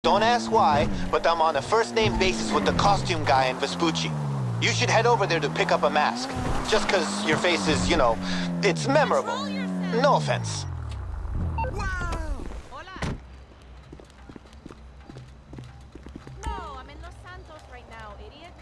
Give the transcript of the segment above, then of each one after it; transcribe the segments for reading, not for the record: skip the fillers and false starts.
Don't ask why, but I'm on a first-name basis with the costume guy in Vespucci. You should head over there to pick up a mask. Just 'cause your face is, you know, it's memorable. No offense. Hola. No, I'm in Los Santos right now, idiot.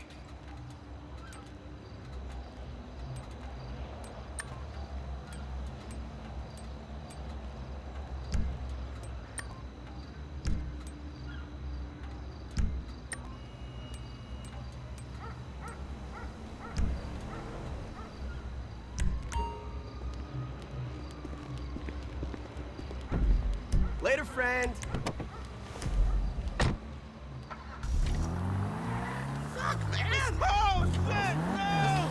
Later, friend. Fuck, man! Oh, shit! No!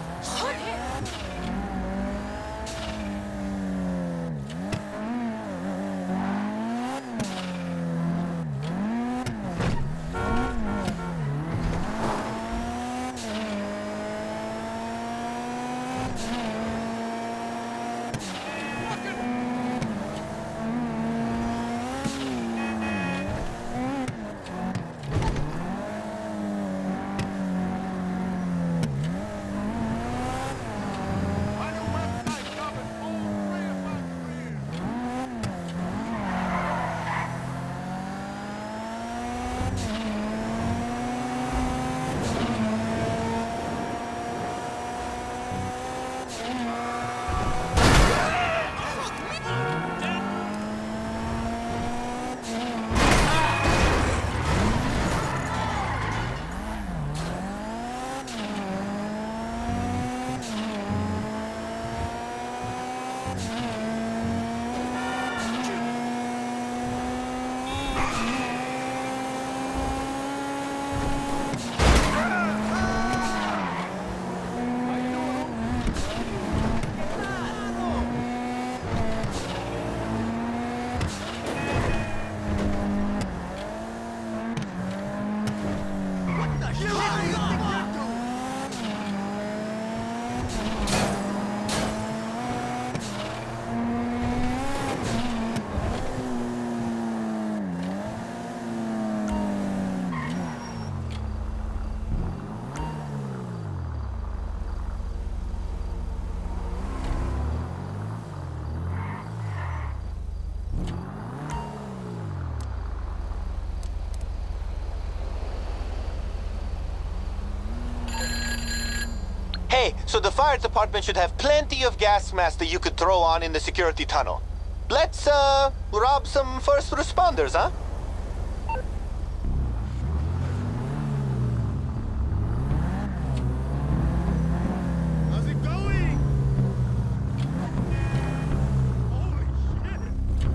Hey, so the fire department should have plenty of gas masks that you could throw on in the security tunnel. Let's, rob some first responders, huh? How's it going? Holy shit!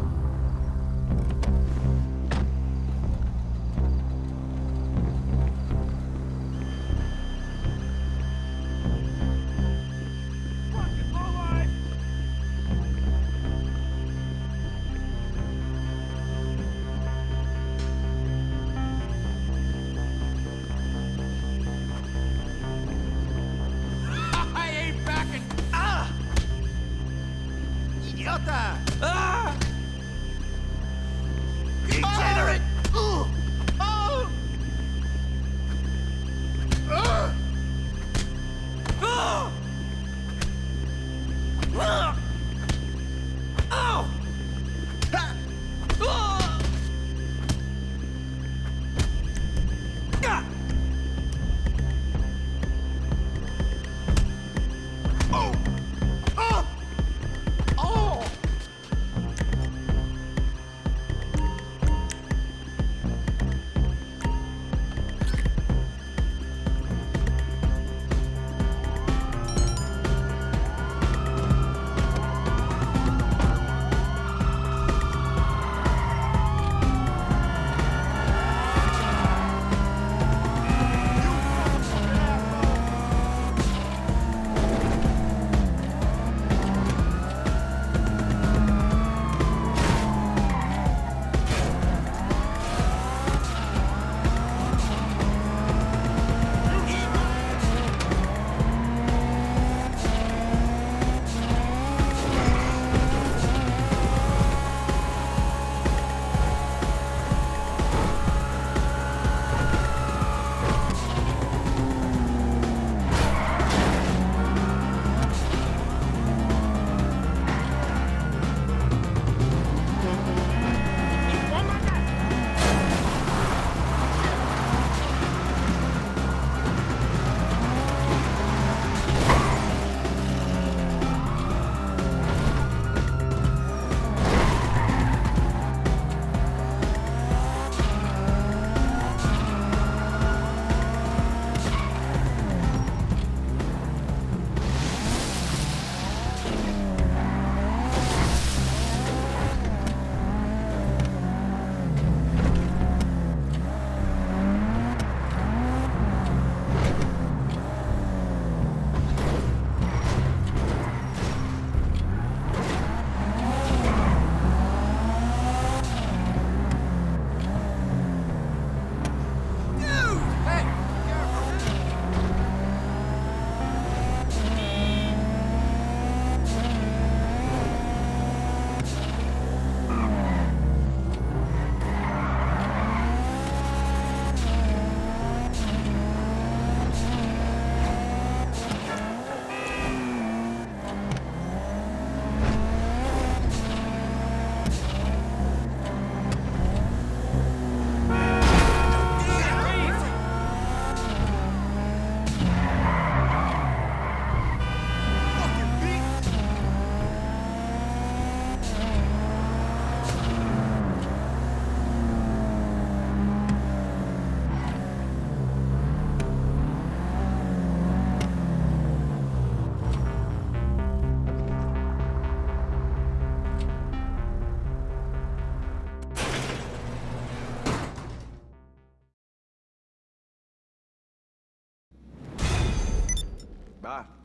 Fucking lowlife! Bye.